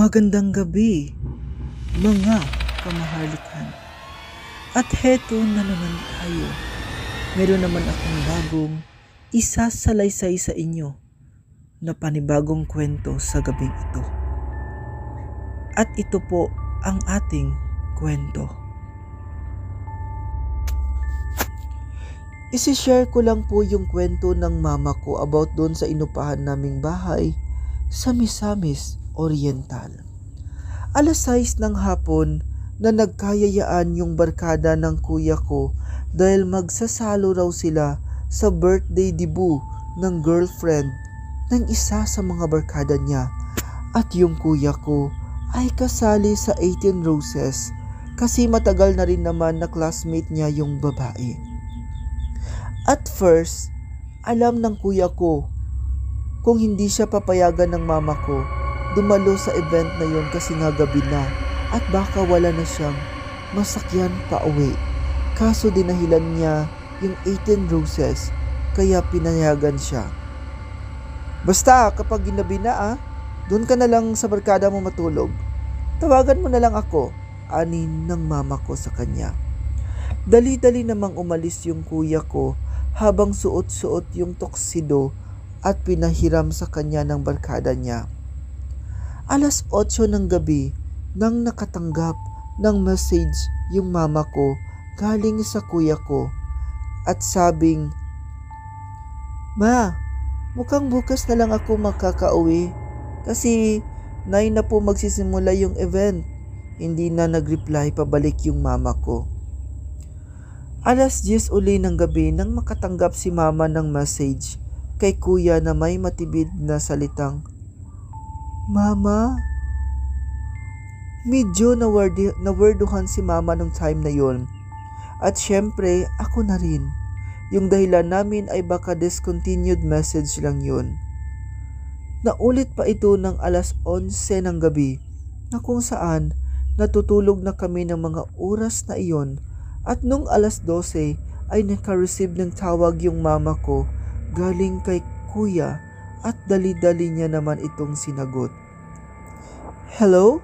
Magandang gabi, mga kamaharlikan. At heto na naman tayo. Meron naman akong bagong isasalaysay sa inyo na panibagong kwento sa gabing ito. At ito po ang ating kwento. Isishare ko lang po yung kwento ng mama ko about doon sa inupahan naming bahay sa Misamis Oriental. Alas 6 ng hapon na nagkayayaan yung barkada ng kuya ko dahil magsasalo raw sila sa birthday debut ng girlfriend ng isa sa mga barkada niya. At yung kuya ko ay kasali sa 18 Roses kasi matagal na rin naman na classmate niya yung babae. At first, alam ng kuya ko kung hindi siya papayagan ng mama ko dumalo sa event na yon kasi nga gabi na at baka wala na siyang masakyan pa uwi. Kaso dinahilan niya yung 18 Roses kaya pinayagan siya. Basta kapag ginabi na doon ka na lang sa barkada mo matulog. Tawagan mo na lang ako, ani ng mama ko sa kanya. Dali-dali namang umalis yung kuya ko habang suot-suot yung tuxedo at pinahiram sa kanya ng barkada niya. Alas 8 ng gabi nang nakatanggap ng message yung mama ko galing sa kuya ko at sabing, "Ma, mukhang bukas na lang ako makakauwi kasi 9 na po magsisimula yung event." Hindi na nag-reply pabalik yung mama ko. Alas 10 uli ng gabi nang makatanggap si mama ng message kay kuya na may matibid na salitang, "Mama?" Medyo nawerduhan si mama nung time na yon. At syempre ako na rin. Yung dahilan namin ay baka discontinued message lang yon. Naulit pa ito ng alas 11 ng gabi na kung saan natutulog na kami ng mga oras na iyon. At nung alas 12 ay naka-receive ng tawag yung mama ko galing kay kuya at dali-dali niya naman itong sinagot. "Hello?"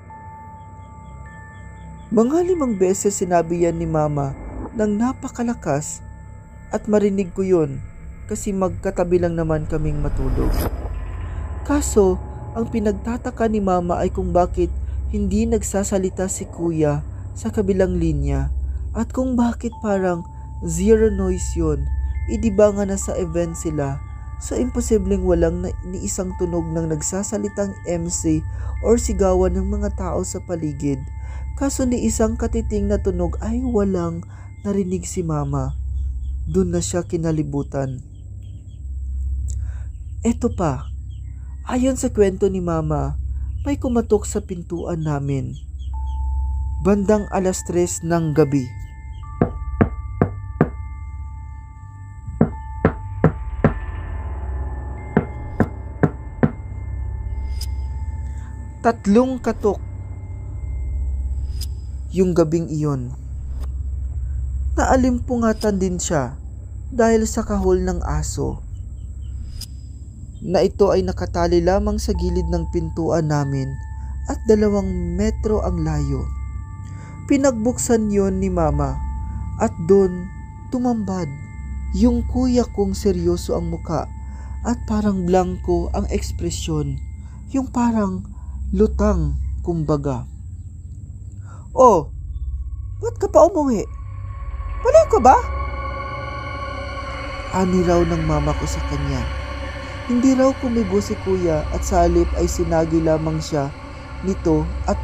Mga 5 beses sinabi yan ni mama nang napakalakas at marinig ko yun kasi magkatabi lang naman kaming matulog. Kaso ang pinagtataka ni mama ay kung bakit hindi nagsasalita si kuya sa kabilang linya. At kung bakit parang zero noise yun, diba nga nasa event sila, so imposibleng walang ni isang tunog ng nagsasalitang MC or sigawan ng mga tao sa paligid. Kaso ni isang katiting na tunog ay walang narinig si mama. Doon na siya kinalibutan. Eto pa, ayon sa kwento ni mama, may kumatok sa pintuan namin. Bandang alas 3 ng gabi. Tatlong katok yung gabing iyon. Naalimpungatan din siya dahil sa kahol ng aso na ito ay nakatali lamang sa gilid ng pintuan namin at 2 metro ang layo. Pinagbuksan yon ni mama at doon tumambad yung kuya kong seryoso ang muka at parang blanco ang ekspresyon, yung parang lutang kumbaga. "Oh, ba't ka pa umuwi? Baliw ka ba?" Ani raw ng mama ko sa kanya. Hindi raw kumibo si kuya at sa halip ay sinagi lamang siya nito at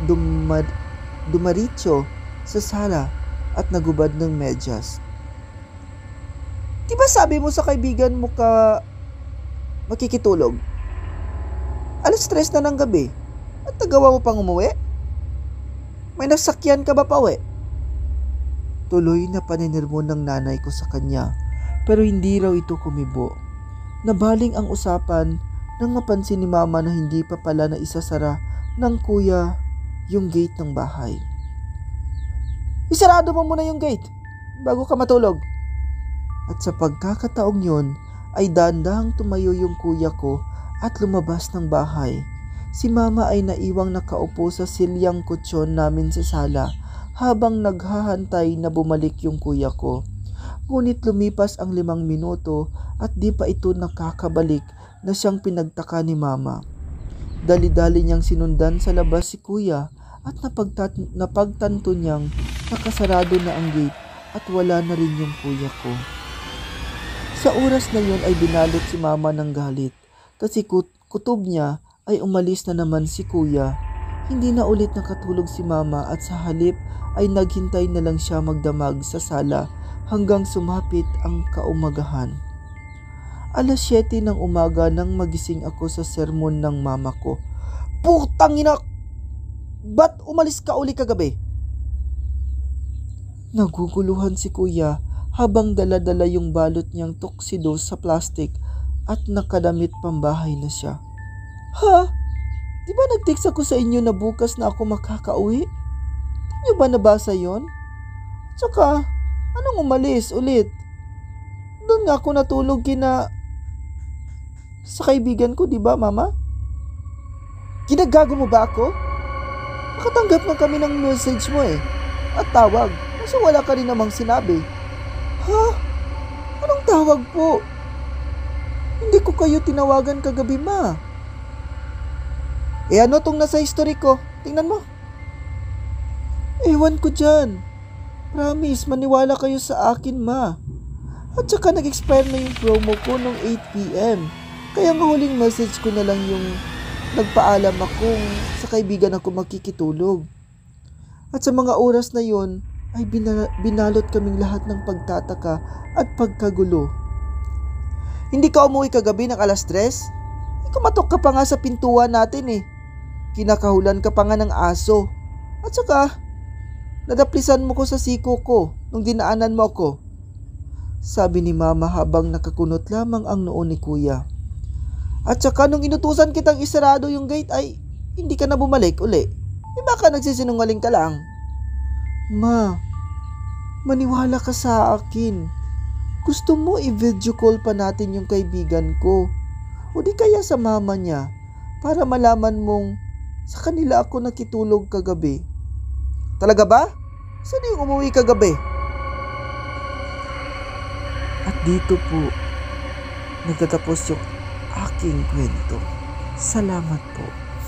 dumaritso sa sala at nagubad ng medyas. "Di ba sabi mo sa kaibigan mo ka makikitulog? Alas 3 na ng gabi at nagawa mo pang umuwi? May nasakyan ka ba pa uwi?" Tuloy na paninirmo ng nanay ko sa kanya pero hindi raw ito kumibo. Nabaling ang usapan nang mapansin ni mama na hindi pa pala na isasara ng kuya yung gate ng bahay. "Isarado mo muna yung gate bago ka matulog." At sa pagkakataong yun ay dahan-dahang tumayo yung kuya ko at lumabas ng bahay. Si Mama ay naiwang nakaupo sa silyang kutsyon namin sa sala habang naghahantay na bumalik yung kuya ko. Ngunit lumipas ang 5 minuto at di pa ito nakakabalik na siyang pinagtaka ni Mama. Dali-dali niyang sinundan sa labas si kuya at napagtanto niyang nakasarado na ang gate at wala na rin yung kuya ko. Sa oras na yun ay binalot si Mama ng galit kasi kutob niya ay umalis na naman si kuya. Hindi na ulit nakatulog si Mama at sa halip ay naghintay na lang siya magdamag sa sala hanggang sumapit ang kaumagahan. 7:00 ng umaga nang magising ako sa sermon ng mama ko. "Putang ina! Ba't umalis ka uli kagabi?" Naguguluhan si kuya habang dala-dala yung balot niyang tuxedo sa plastic at nakadamit pambahay na siya. "Ha? Di ba nag-text ako sa inyo na bukas na ako makakauwi? Di niyo ba nabasa yon? Tsaka, anong umalis ulit? Doon nga ako natulog sa kaibigan ko, di ba, Mama? Ginagago mo ba ako? Nakatanggap na kami ng message mo at tawag. Kasi wala ka rin namang sinabi." "Ha? Anong tawag po? Hindi ko kayo tinawagan kagabi, Ma." Ano tong nasa history ko? Tingnan mo." "Ewan ko dyan. Promise, maniwala kayo sa akin, Ma. At saka nag-expire na yung promo ko nung 8 p.m. Kaya ang huling message ko na lang yung nagpaalam akong sa kaibigan ako makikitulog. At sa mga oras na yon ay binalot kaming lahat ng pagtataka at pagkagulo." "Hindi ka umuwi kagabi ng 3:00? Kumatok ka pa nga sa pintuan natin Kinakahulan ka pa nga ng aso. At saka, nadaplisan mo ko sa siko ko nung dinaanan mo ako," sabi ni Mama habang nakakunot lamang ang noo ni kuya. "At saka nung inutusan kitang isarado yung gate ay hindi ka na bumalik uli. Baka nagsisinungaling ka lang." "Ma, maniwala ka sa akin. Gusto mo i-video call pa natin yung kaibigan ko? O di kaya sa mama niya para malaman mong sa kanila ako nakitulog kagabi." "Talaga ba? Saan yung umuwi kagabi?" At dito po nagtatapos yung aking kwento. Salamat po.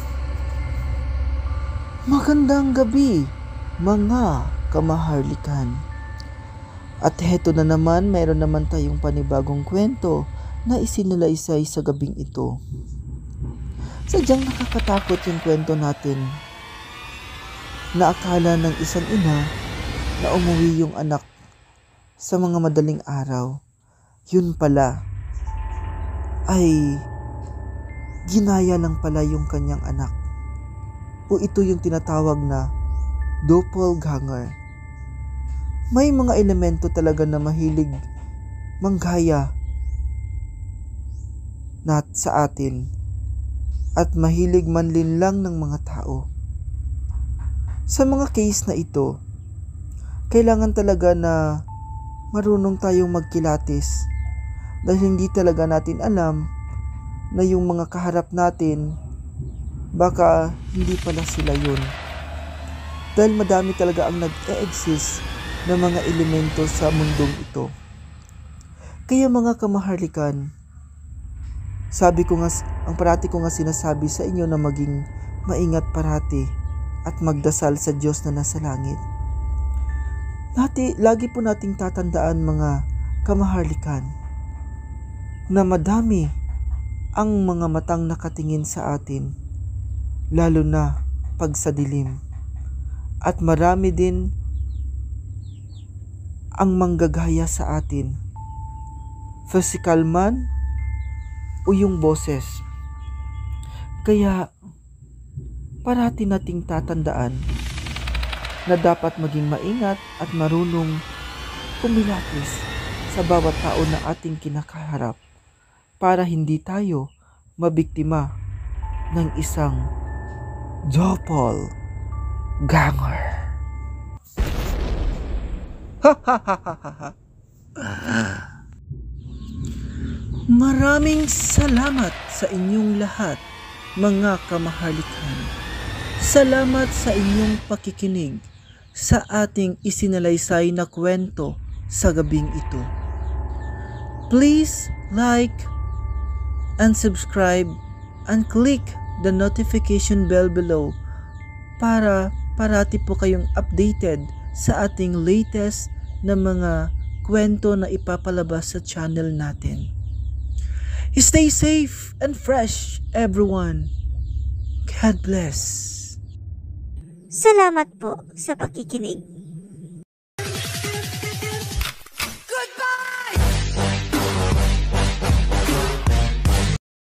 Magandang gabi, mga kamaharlikan. At heto na naman, mayroon naman tayong panibagong kwento na isinalaysay sa gabing ito. Sadyang nakakatakot yung kwento natin na akala ng isang ina na umuwi yung anak sa mga madaling araw. Yun pala ay ginaya lang pala yung kanyang anak. O ito yung tinatawag na doppelganger. May mga elemento talaga na mahilig manggaya sa atin at mahilig manlinlang ng mga tao. Sa mga case na ito, kailangan talaga na marunong tayong magkilatis dahil hindi talaga natin alam na yung mga kaharap natin baka hindi pala sila yun. Dahil madami talaga ang nag-e-exist na mga elemento sa mundong ito. Kaya mga kamaharlikan, ang parati ko nga sinasabi sa inyo na maging maingat parati at magdasal sa Diyos na nasa langit. Lagi po nating tatandaan mga kamaharlikan na madami ang mga matang nakatingin sa atin, lalo na pag sa dilim. At marami din ang manggagaya sa atin, physical man o yung boses. Kaya parati nating tatandaan na dapat maging maingat at marunong kumilatis sa bawat tao na ating kinakaharap para hindi tayo mabiktima ng isang doppelganger. Maraming salamat sa inyong lahat mga kamahalikan. Salamat sa inyong pakikinig sa ating isinalaysay na kwento sa gabing ito. Please like and subscribe and click the notification bell below para parati po kayong updated sa ating latest na mga kwento na ipapalabas sa channel natin. Stay safe and fresh, everyone. God bless. Salamat po sa pakikinig.